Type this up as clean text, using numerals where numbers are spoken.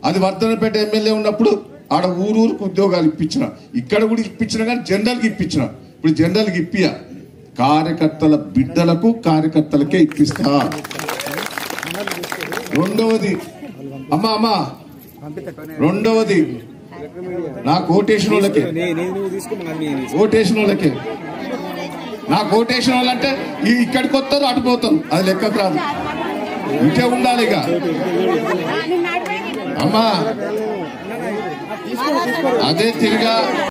అది వర్ధనపేట ఎమ్మెల్యే ఉన్నప్పుడు ఆడ ఊరూరికి ఉద్యోగాలు ఇప్పించిన, ఇక్కడ కూడా ఇప్పించిన, కానీ జనరల్కి ఇప్పించిన. ఇప్పుడు జనరల్కి ఇప్పియ, కార్యకర్తల బిడ్డలకు కార్యకర్తలకే ఇప్పిస్తా. రెండవది రెండవది నాకు ఓటేషన్ వాళ్ళకే నాకు ఓటేషన్ వాళ్ళంటే ఇక్కడికి వస్తారు అటు పోతారు, అది లెక్కకు రాదు. ఇటే ఉండాలి ఇక. అమ్మా అదే తిరిగా